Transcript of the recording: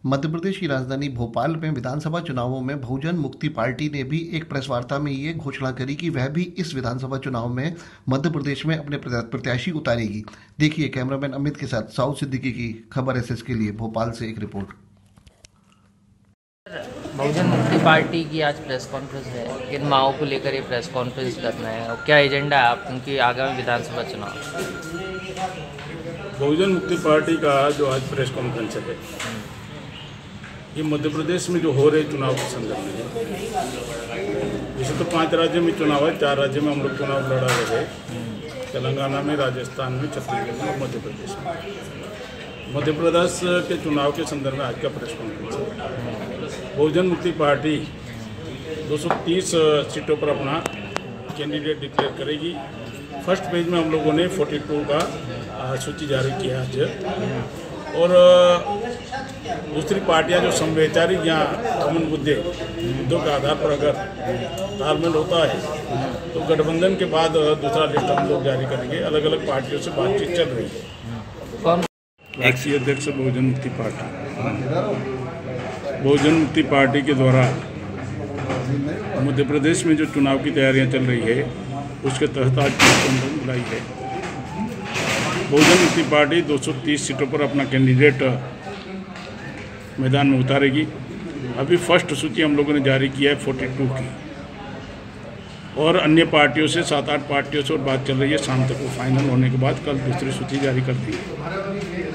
मध्य प्रदेश की राजधानी भोपाल में विधानसभा चुनावों में बहुजन मुक्ति पार्टी ने भी एक प्रेस वार्ता में ये घोषणा करी कि वह भी इस विधानसभा चुनाव में मध्य प्रदेश में अपने प्रत्याशी उतारेगी। देखिए कैमरामैन अमित के साथ साउथ सिद्दीकी की खबर एसएस के लिए भोपाल से एक रिपोर्ट। बहुजन मुक्ति पार्टी की आज प्रेस कॉन्फ्रेंस है, किन मांगों को लेकर ये प्रेस कॉन्फ्रेंस करना है और क्या एजेंडा है आप उनकी आगामी विधानसभा चुनाव? बहुजन मुक्ति पार्टी का जो आज प्रेस कॉन्फ्रेंस है ये मध्य प्रदेश में जो हो रहे चुनाव के संदर्भ में, जैसे तो 5 राज्यों में चुनाव है, 4 राज्यों में हम लोग चुनाव लड़ा रहे, तेलंगाना में, राजस्थान में, छत्तीसगढ़ में और मध्य प्रदेश में। मध्य प्रदेश के चुनाव के संदर्भ में आज का प्रेस कॉन्फ्रेंस है। बहुजन मुक्ति पार्टी 230 सीटों पर अपना कैंडिडेट डिक्लेयर करेगी। फर्स्ट पेज में हम लोगों ने 42 का सूची जारी किया आज, और दूसरी पार्टियां जो संवैचारिक या कॉमन मुद्दों के आधार पर अगर तालमेल होता है तो गठबंधन के बाद दूसरा लिस्ट हम लोग जारी करेंगे। अलग अलग पार्टियों से बातचीत चल रही है। राष्ट्रीय अध्यक्ष बहुजन मुक्ति पार्टी, बहुजन मुक्ति पार्टी के द्वारा मध्य प्रदेश में जो चुनाव की तैयारियां चल रही है उसके तहत आज कॉन्फ्रेंस बुलाई है। बहुजन मुक्ति पार्टी 230 सीटों पर अपना कैंडिडेट मैदान में उतारेगी। अभी फर्स्ट सूची हम लोगों ने जारी किया है 42 की, और अन्य पार्टियों से 7-8 पार्टियों से और बात चल रही है। शाम तक वो फाइनल होने के बाद कल दूसरी सूची जारी कर दी है।